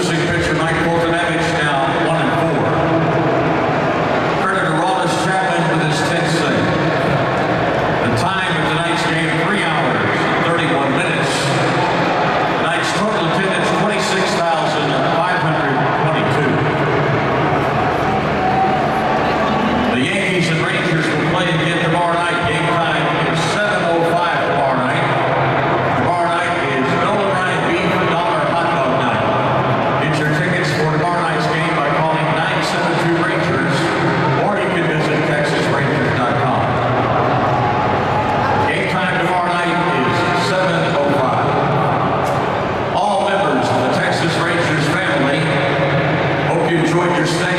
Losing pitcher Mike now 1-4. Credit Aroldis Chapman with his 10th save. The time of tonight's game, 3 hours, 31 minutes. Tonight's total attendance, 26,522. The Yankees and Rangers will play again tomorrow night. Game time is 7:05 tomorrow night. Tomorrow night is Nolan Ryan Beef $1 hot dog night. Get your tickets for tomorrow night's game by calling 972 Rangers, or you can visit TexasRangers.com. Game time tomorrow night is 7:05. All members of the Texas Rangers family, hope you enjoyed your stay.